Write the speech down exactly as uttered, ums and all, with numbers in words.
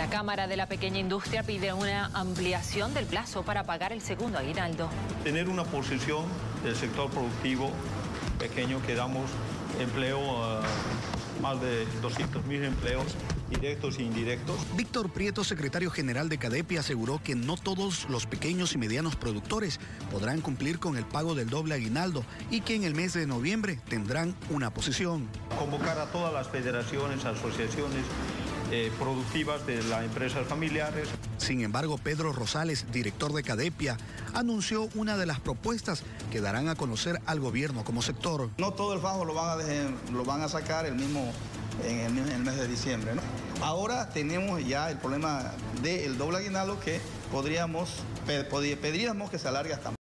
La Cámara de la Pequeña Industria pide una ampliación del plazo para pagar el segundo aguinaldo. Tener una posición del sector productivo pequeño que damos empleo a más de doscientos mil empleos directos e indirectos. Víctor Prieto, secretario general de CADEPI, aseguró que no todos los pequeños y medianos productores podrán cumplir con el pago del doble aguinaldo y que en el mes de noviembre tendrán una posición. Convocar a todas las federaciones, asociaciones eh, productivas de las empresas familiares. Sin embargo, Pedro Rosales, director de CADEPIA, anunció una de las propuestas que darán a conocer al gobierno como sector. No todo el fajo lo van a, dejar, lo van a sacar el mismo, en, el, en el mes de diciembre, ¿no? Ahora tenemos ya el problema del doble aguinaldo que podríamos, pediríamos que se alargue hasta